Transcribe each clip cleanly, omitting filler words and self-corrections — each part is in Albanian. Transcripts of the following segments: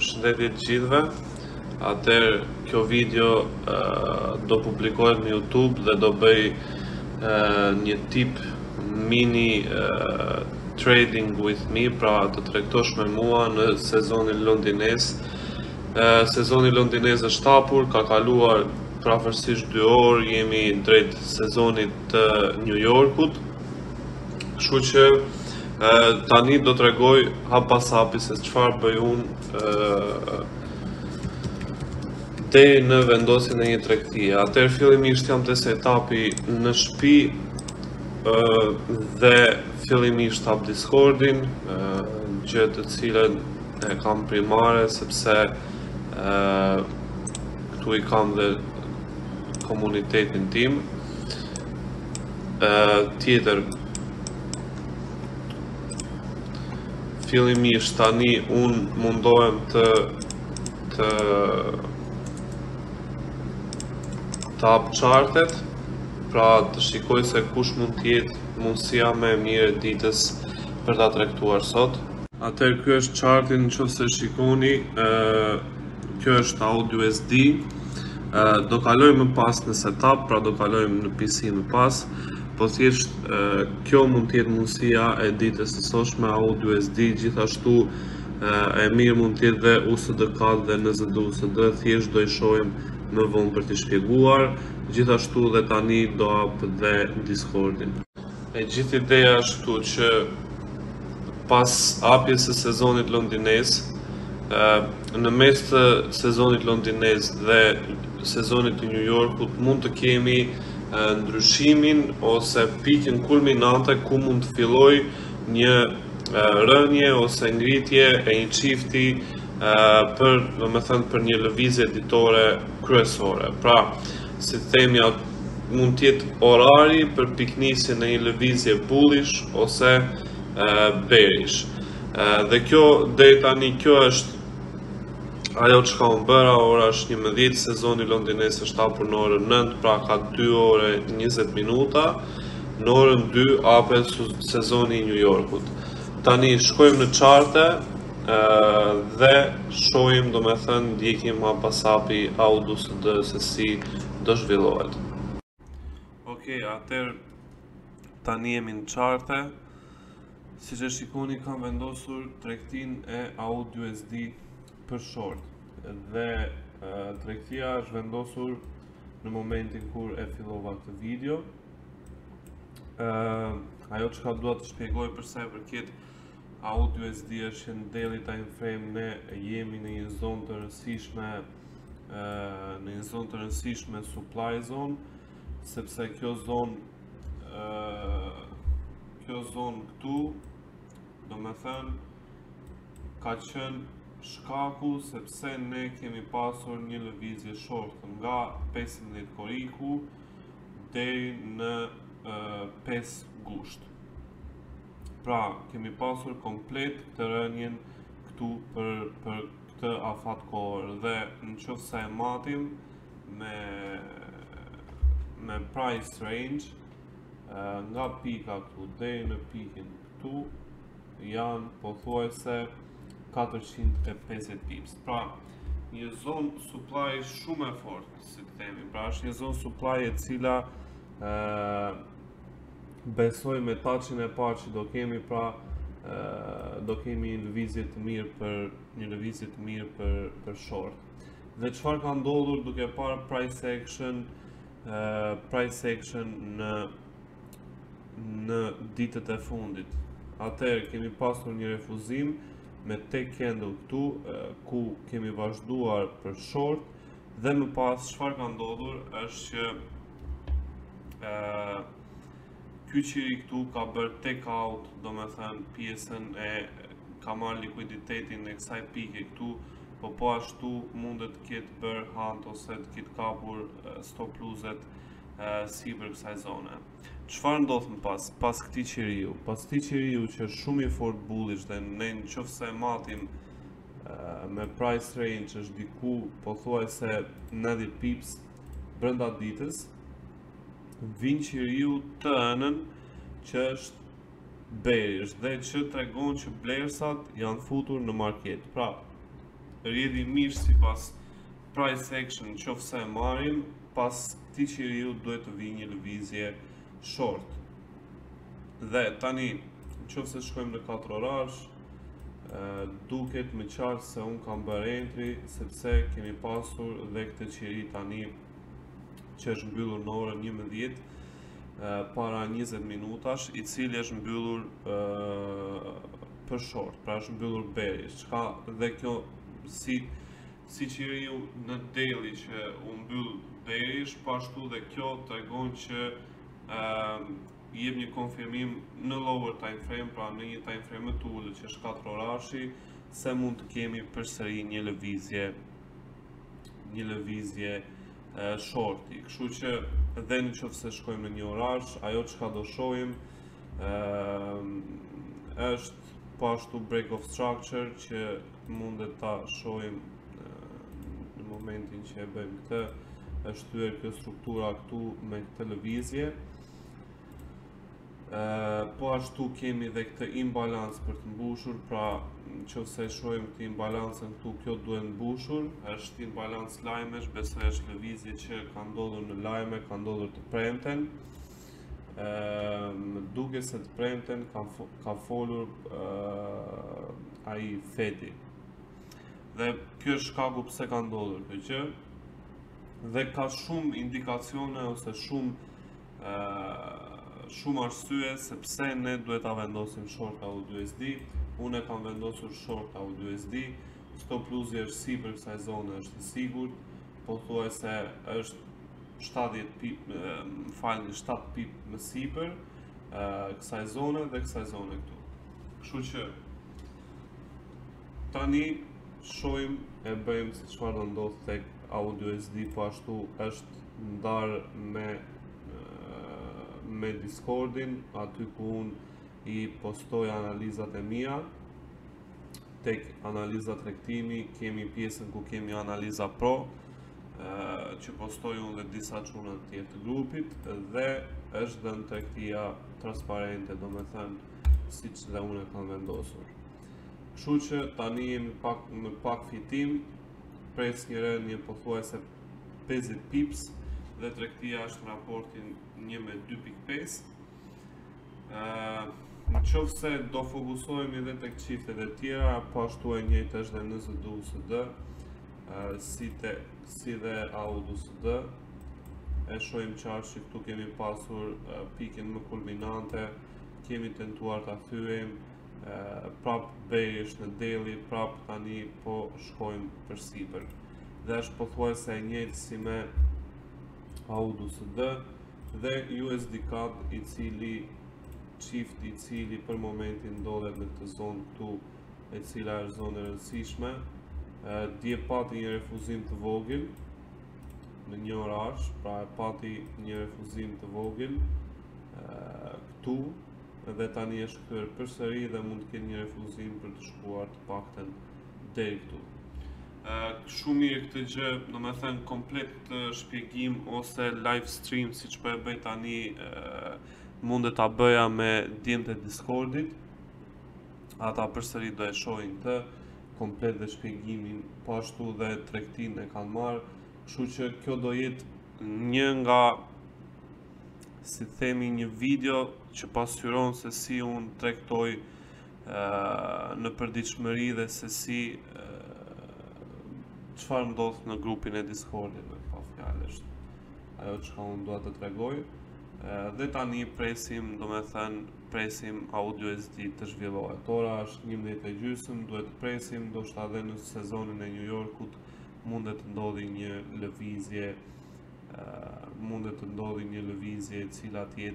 Përshëndetje të gjithëve. Atëherë kjo video do publikohet në YouTube dhe do bëj një tip mini trading with me, pra të tregtosh me mua në sezonin londinez. Sezoni londinez është hapur, ka kaluar prafërsisht 2 orë, jemi drejt sezonit të New Yorkut. Kështu që tani do t'rregoj hap pas hapi se çfarë bëj unë deri në vendosjen e një tregtie. Atëherë fillimisht jam te setupi në shtëpi dhe fillimisht hap Discordin, gjë të cilën e kam primare sepse këtu i kam dhe komunitetin tim. Tjetër, fillimisht tani unë mundohem të hap chartet, pra të shikoj se kush mund t'jetë mundësia më e mirë e ditës për ta tregtuar sot. Atëherë ky është charti, nëse shikoni, kjo është AUDUSD. Do kalojmë më pas në setup, pra do kalojmë në PC më pas, po thjesht kjo mund të jetë mundësia e ditës së sotshme AUDUSD, gjithashtu e mirë mund të jetë dhe USD-CAD dhe NZD-USD, thjesht do i shohim më vonë për t'i shpjeguar, gjithashtu dhe tani do hap dhe Discordin. E gjithë ideja është këtu që pas hapjes së sezonit londinez, në mes të sezonit londinez dhe sezonit të New Yorkut mund të kemi ndryshimin ose pikën kulminante ku mund të filloj një rënje ose ngritje e një çifti për një lëvizje ditore kryesore. Pra, si themi, mund të jetë orari për piknisjen e një lëvizje bullish ose bearish. Dhe kjo deri tani kjo është ajo çka unë bëra. Ora është 11, sezoni londinez është hapur në orën 9, pra ka 2 orë 20 minuta. Në orën 2 hapet sezoni i New Yorkut. Tani shkojmë në charte dhe shohim, domethënë ndjekim hap pas hapi AUDUSD se si do zhvillohet. Okej, atëherë tani jemi në charte. Siç e shikoni, kam vendosur tregtinë e AUDUSD për short dhe tregtia është vendosur në momentin kur e fillova këtë video. Ajo çka dua të shpjegoj për sa i përket AUDUSD është në daily time frame, ne jemi në një zonë të rëndësishme, supply zone, sepse kjo zonë këtu, domethënë ka qenë shkaku sepse ne kemi pasur një lëvizje short nga 15 koriku deri në 5 gusht. Pra, kemi pasur komplet të rënjen këtu për këtë afat kohër, dhe nëse e matim me price range nga pika këtu deri në pikën këtu janë pothuajse 450 pips. Pra, një zonë supply shumë e fortë, si të themi. Pra, është një zonë supply e cila besoj me touchin e parë që do kemi, pra do kemi një lëvizje të mirë për short. Dhe çfarë ka ndodhur duke parë price action në ditët e fundit. Atëherë kemi pasur një refuzim me tek candle këtu, ku kemi vazhduar për short, dhe më pas çfarë ka ndodhur është që ky qiri këtu ka bërë take out, domethënë pjesën ka marrë likuiditetin e kësaj pike këtu, po ashtu mundet të ketë bërë hunt ose të ketë kapur stop loss-et sipër kësaj zone. Çfarë ndodh më pas këtij qiriu? Pas këtij qiriu që është shumë i fort bullish dhe ne nëse matim me price range është diku pothuajse 90 pips brenda ditës, vin qiriu të ënën që është bearish dhe që tregon që blersat janë futur në market. Pra, rjedhi mirë sipas price action nëse e marrim, pas këtij qiriu duhet të vijë një lëvizje short. Dhe tani, nëse shkojmë në 4 orarsh, duket më qartë se unë kam bërë entry, sepse kemi pasur dhe këtë qiri tani që është mbyllur në orën 11 para 20 minutash, i cili është mbyllur për short, pra është mbyllur bearish, dhe kjo si qiriu në daily që u mbyll bearish, pashtu dhe kjo tregon që jep një konfirmim në lower time frame, pra në një time frame më të ulët që është 4 orarshi, se mund të kemi përsëri një lëvizje shorti. Kështu që edhe nëse shkojmë në një orarsh, ajo çka do shohim është pashtu break of structure që mundet ta shohim në momentin që e bëjmë këtë, është thyer kjo struktura këtu me këtë lëvizje. Po ashtu kemi dhe këtë imbalans për të mbushur, pra nëse shohim këtë imbalancën këtu, kjo duhet mbushur, është imbalans lajmesh, besoj është lëvizje që ka ndodhur në lajme, ka ndodhur të premten. Më duket se të premten ka folur ai Fedi. Dhe kjo është shkaku pse ka ndodhur kjo gjë. Dhe ka shumë indikacione ose shumë arsye sepse ne duhet ta vendosim short AUDUSD. Unë kam vendosur short AUDUSD. Stop loss-i është sipër kësaj zone, është i sigurt, pothuajse është 7 pip më sipër kësaj zone dhe kësaj zone këtu. Kështu që tani shohim e bëjmë se çfarë do ndodh tek AUDUSD, po ashtu është ndarë me Discordin, aty ku unë i postoj analizat e mia. Tek analiza tregtimi kemi pjesën ku kemi analiza pro, që postoj unë dhe disa çuna të tjerë të grupit, dhe është dhënë tregtia transparente, domethënë siç dhe unë e kam vendosur. Kështu që tani jemi me pak fitim, pres një rënje pothuajse 50 pips, dhe tregtia është në raportin 1-2.5. Nëse do fokusohemi edhe tek çiftet e tjera, po ashtu e njëjtë është dhe në ZDUSD, si dhe AUDUSD. E shohim qartë që këtu kemi pasur pikin më kulminante, kemi tentuar ta thyejmë, prap bearish në daily, prap tani po shkojmë përsipër. Dhe është pothuajse e njëjtë si me AUDUSD dhe USD CAD, i cili për momentin ndodhet në këtë zonë këtu, e cila është zonë e rëndësishme. Dje pati një refuzim të vogël në një orarsh, pra e pati një refuzim të vogël këtu, dhe tani është kthyer përsëri dhe mund të ketë një refuzim për të shkuar të paktën deri këtu. Shumë mirë këtë gjë, domethënë komplet këtë shpjegim ose live stream siç po e bëj tani, mundet ta bëja me djemtë e Discordit. Ata përsëri do e shohin këtë komplet dhe shpjegimin, po ashtu dhe tregtinë e kanë marrë, kështu që kjo do jetë një nga, si themi, një video që pasqyron se si unë tregtoj në përditshmëri dhe se si çfarë ndodh në grupin e Discordit, pa fjalë, është ajo çka unë dua të tregoj. Dhe tani presim AUDUSD të zhvillohet. Ora është 11:30, duhet të presim, ndoshta edhe në sezonin e New Yorkut mundet të ndodhi një lëvizje e cila të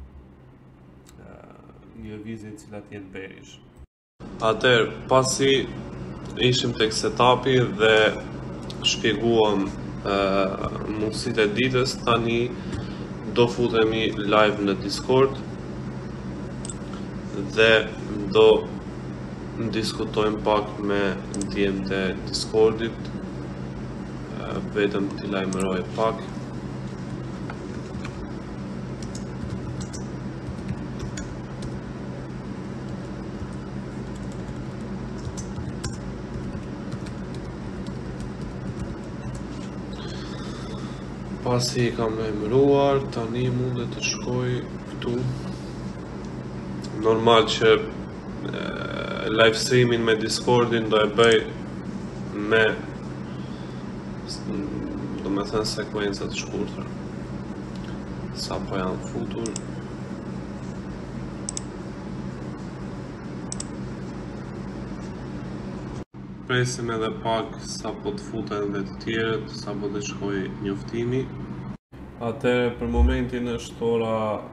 jetë bearish. Atëherë, pasi ishim tek setupi dhe shpjeguam mundësitë e ditës, tani do futemi live në Discord dhe do diskutojmë pak me ndjemtë e Discordit, vetëm t'i lajmëroj pak. Pasi I kam emëruar, tani mundet të shkoj këtu. Normal që live streamin me Discordin do e bëj me do me thënë sekuencat të shkurtra. Sa po janë futur. Presim edhe pak sa po të futen dhe të tjerët, sa po të shkoj njoftimi. Atëre për momentin është ora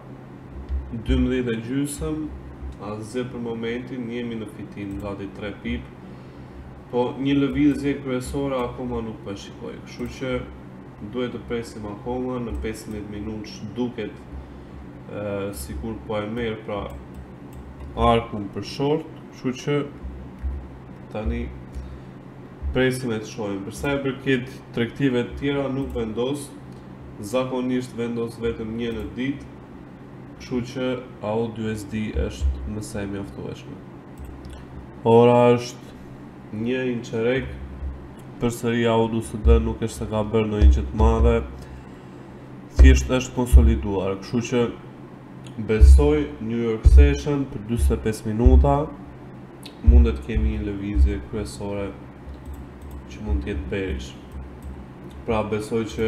12:30, asgjë për momentin, jemi në fitim, gati 3 pip, po një lëvizje kryesore akoma nuk po e shikoj, kështu që duhet të presim akoma, në 15 minutë duket sikur po e merr pra arkun për short, kështu që tani presim e të shohim. Për sa i përket tregtive të tjera nuk vendos, zakonisht vendos vetëm një në ditë, kështu që AUD/USD është më së mjaftueshme. Ora është 1:03, përsëri AUD/USD nuk është se ka bërë ndonjë gjë të madhe, thjesht është konsoliduar, kështu që besoj New York Session për 45 minuta, mundet kemi një lëvizje kryesore që mund të jetë bearish. Pra besoj që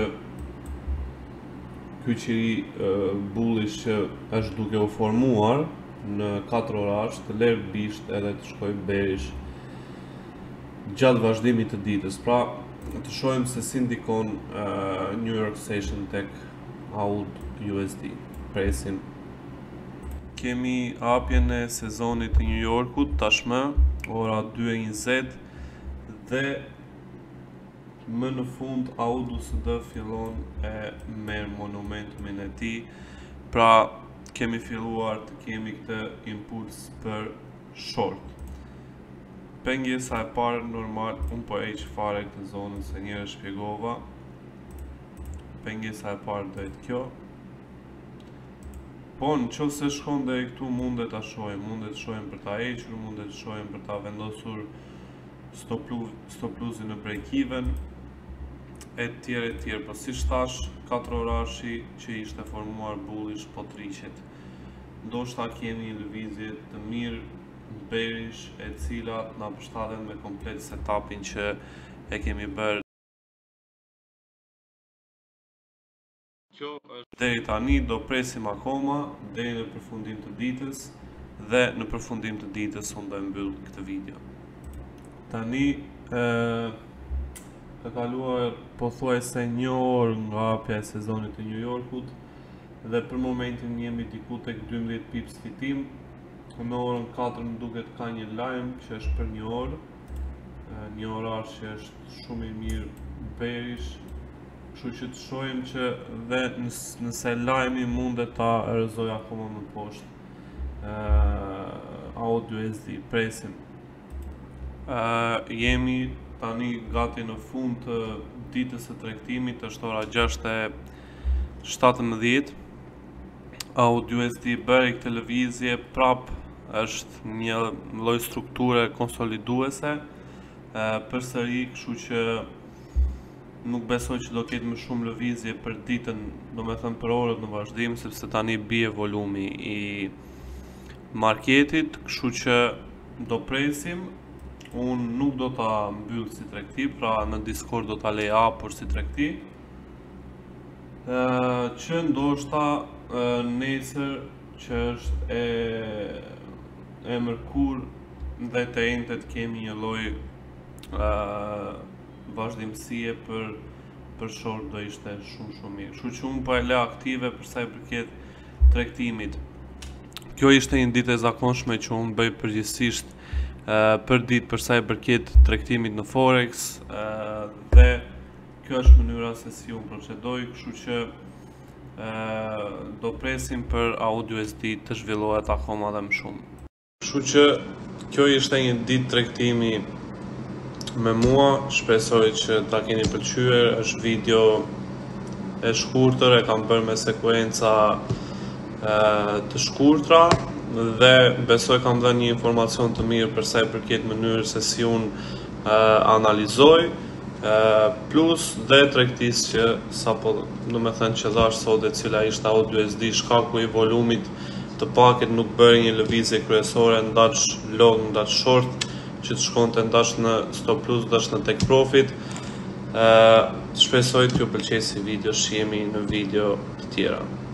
ky qiri bullish që është duke u formuar në 4 orash të lërë bisht edhe të shkoj bearish gjatë vazhdimit të ditës. Pra të shohim se si ndikon New York Session tek AUD/USD. Presim. Kemi hapjen e sezonit të New Yorkut tashmë, ora 2:20 dhe më në fund AUD/USD fillon e merr momentumin e tij, pra kemi filluar të kemi këtë impuls për short. Pengesa e parë normal, unë po heq fare këtë zonën se njëherë shpjegova. Pengesa e parë do jetë kjo. Po në qoftë se shkon deri këtu mundet ta shohim, mundet të shohim për ta hequr, mundet të shohim për ta vendosur stop loss-in në break even e tjerë, po si thash, 4 orashi që ishte formuar bullish po të riqet. Ndoshta kemi një lëvizje të mirë bearish e cila na përshtatet me komplet setupin që e kemi bërë. Kjo është deri tani, do presim akoma deri në përfundim të ditës dhe në përfundim të ditës unë do mbyll këtë video. Tani ka kaluar pothuajse 1 orë nga hapja e sezonit të New Yorkut dhe për momentin jemi diku tek 12 pips fitim. Në orën 4 më duket ka një lajm që është për 1 orë, një orar që është shumë I mirë bearish, kështu që të shohim që dhe nëse lajmi mundet ta rrëzoj akoma më poshtë AUD/USD. Presim. Jemi tani gati në fund të ditës së tregtimit, është ora 6:17. AUD/USD bëri këtë lëvizje prap është një lloj strukture konsoliduese përsëri, kështu që nuk besoj që do ketë më shumë lëvizje për ditën, domethënë për orët në vazhdim, sepse tani bie volumi I marketit, kështu që do presim. Unë nuk do ta mbyll si tregti, pra në Discord do ta lej hapur si tregti, që ndoshta nesër që është e mërkur dhe të enjtet kemi një lloj vazhdimësie për short do ishte shumë mirë. Kështu që unë po e lë aktive për sa I përket tregtimit. Kjo ishte një ditë e zakonshme që unë bëj përgjithsisht për ditë për sa I përket tregtimit në Forex dhe kjo është mënyra se si unë procedoj, kështu që do presim për AUD/USD të zhvillohet akoma dhe më shumë. Kështu që kjo ishte një ditë tregtimi me mua, shpresoj që ta keni pëlqyer, është video e shkurtër, e kam bërë me sekuenca të shkurtra dhe besoj kam dhënë një informacion të mirë për sa I përket mënyrës se si unë analizoj Plus dhe tregtisë që sapo, do me thënë që dhash sot e cila ishte audio SD, shkaku i volumit të paket nuk bëri një lëvizje kryesore ndaç long, ndaç short, që të shkonte ndaç në stop loss, ndaç në take profit. Shpresoj t'ju pëlqej si video, shihemi në video të tjera.